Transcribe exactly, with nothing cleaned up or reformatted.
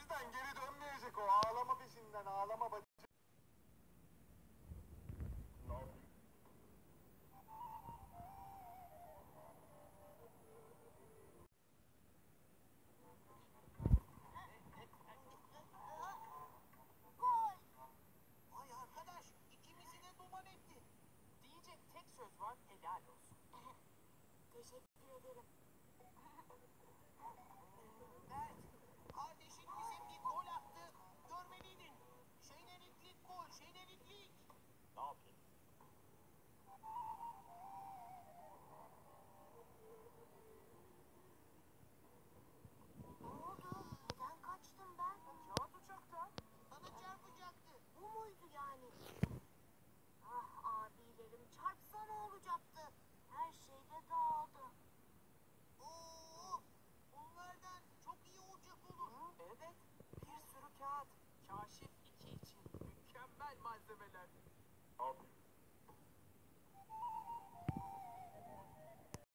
yüzden geri dönmeyecek o. Ağlama peşinden, ağlama bacı. Ne yapayım? Gol! Vay arkadaş, ikimizi de duman etti. Diyecek tek söz var, helal olsun. Teşekkür ederim. Mert, kardeşin bize bir gol attı. Görmeliydin. Şeyleriklik gol, şeyleriklik. Ne yapayım? Ne oldu? Neden kaçtım ben? Kağıt uçakta. Bana çarpacaktı. Bu muydu yani? Ah abilerim, çarpsa ne olacaktı? Her şey de dağıldı. Oo, onlardan çok iyi olacak olur. Evet, bir sürü kağıt. Kaşif iki için mükemmel malzemeler. Ne yapayım?